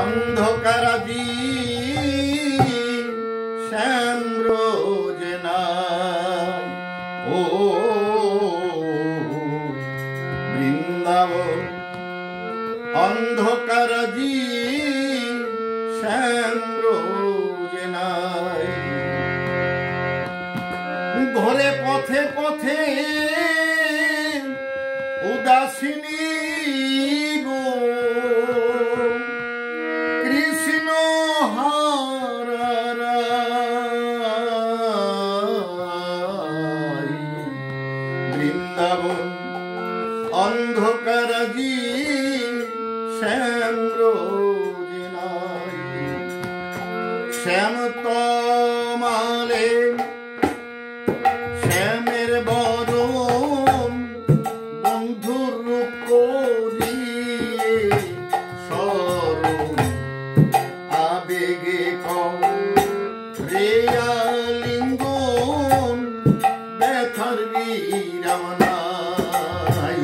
অন্ধকারাজি শ্যাম রোজ নাই ও বৃন্দাবন অন্ধকারাজি শ্যাম রোজ নাই ঘরে পথে পথে উদাসিনী গো কৃষ্ণ হারাই বৃন্দাবন অন্ধকারাজি শ্যাম রোজ নাই শ্যাম তমালে শ্যামের বরণ বন্ধুর রূপ করিয়ে স্মরণ আবেগে রে আলিঙ্গন ব্যথার বিরামনায়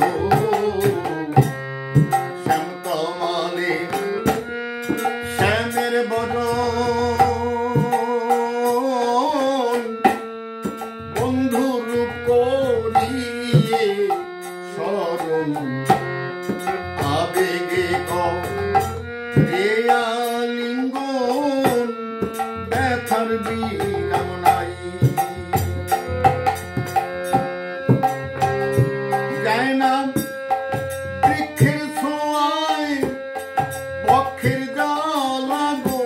শ্যাম তমালে শ্যামের বরণ বন্ধুর রূপ করিয়ে স্মরণ আবেগে রে আলিঙ্গন ব্যথার বিরাম নাই যায় না বৃক্ষের ছোঁয়ায় বক্ষের জ্বালা গো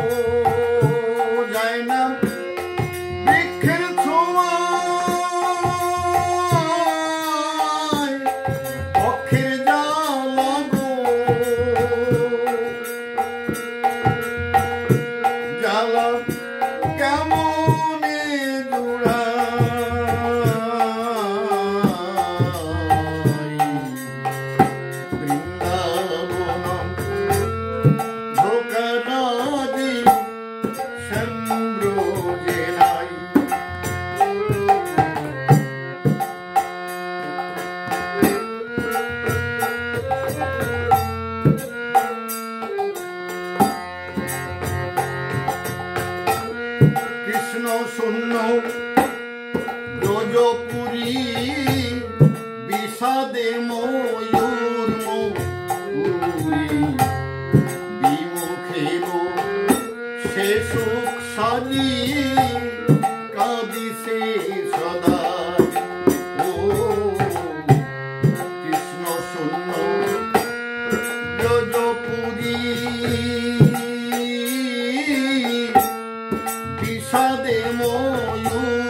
যায় না বৃক্ষের ছোঁয়ায় বক্ষের জ্বালা গো জ্বালা কেমনে জুড়াই বৃন্দাবন ধোকারাজি শ্যাম রোজ নাই কৃষ্ণ শূন্য ব্রজপুরী বিষাদে ময়ূর মুরি বিমুখে সে সুখ সাজি কাঁদিছে সদা ও কৃষ্ণ শূন্য ব্রজপুরী বিষাদে ময়ূর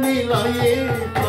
মিলায়ে